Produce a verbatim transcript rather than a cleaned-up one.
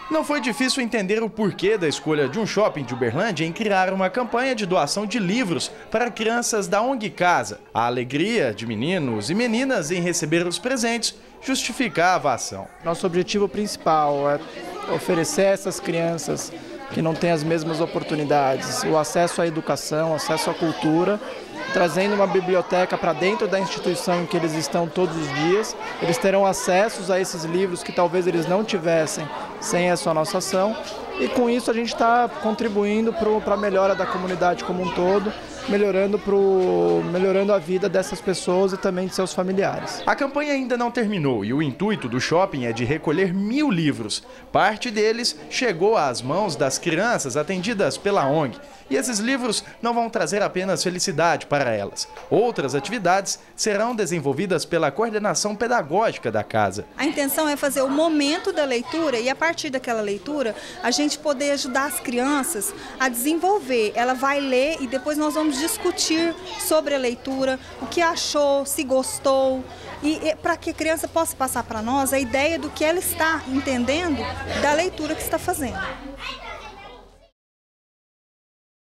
Não foi difícil entender o porquê da escolha de um shopping de Uberlândia em criar uma campanha de doação de livros para crianças da O N G Casa. A alegria de meninos e meninas em receber os presentes justificava a ação. Nosso objetivo principal é oferecer a essas crianças que não têm as mesmas oportunidades o acesso à educação, acesso à cultura, trazendo uma biblioteca para dentro da instituição em que eles estão todos os dias. Eles terão acesso a esses livros que talvez eles não tivessem sem essa nossa ação. E com isso a gente está contribuindo para a melhora da comunidade como um todo, melhorando, pro, melhorando a vida dessas pessoas e também de seus familiares. A campanha ainda não terminou e o intuito do shopping é de recolher mil livros. Parte deles chegou às mãos das crianças atendidas pela O N G. E esses livros não vão trazer apenas felicidade para elas. Outras atividades serão desenvolvidas pela coordenação pedagógica da casa. A intenção é fazer o momento da leitura e a partir daquela leitura a gente poder ajudar as crianças a desenvolver. Ela vai ler e depois nós vamos discutir sobre a leitura, o que achou, se gostou, e, e para que a criança possa passar para nós a ideia do que ela está entendendo da leitura que está fazendo.